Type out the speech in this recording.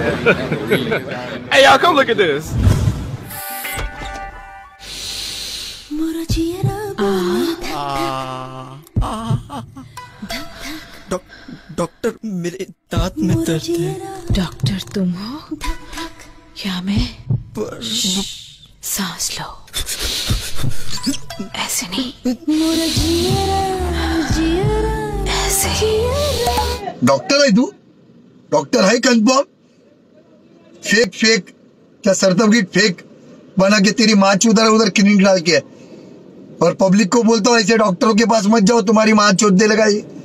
Hey, y'all, come look at this. Doctor, मेरे दांत में दर्द है। डॉक्टर तुम हो या मैं? सांस लो, ऐसे नहीं, ऐसे। डॉक्टर है तू? डॉक्टर है कंफर्म? फेक फेक क्या सर्टिफिकेट फेक बना के तेरी माँ उधर उधर क्लिनिक डाल के, और पब्लिक को बोलता हूँ ऐसे डॉक्टरों के पास मत जाओ, तुम्हारी माँ चोट दे लगाई।